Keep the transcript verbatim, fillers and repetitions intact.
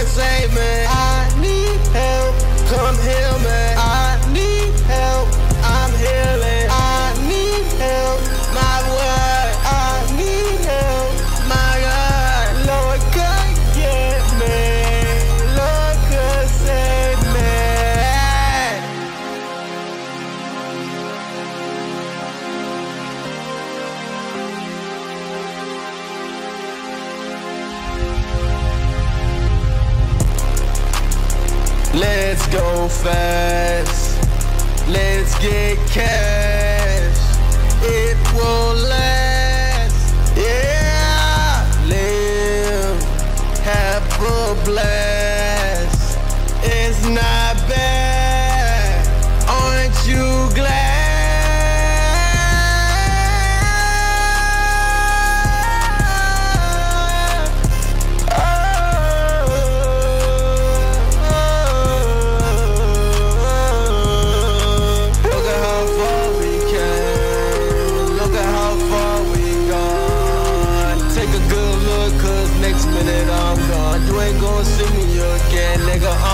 save me. I need help, come heal me. I need help, I'm healing. I need help, my word. I need help, my God. Lord, come get me. Lord, come save me. Let's go fast, let's get cash, it will last, yeah, live, have a blast, it's not bad, aren't you glad? Next minute I'm gone, you ain't gonna see me again, nigga.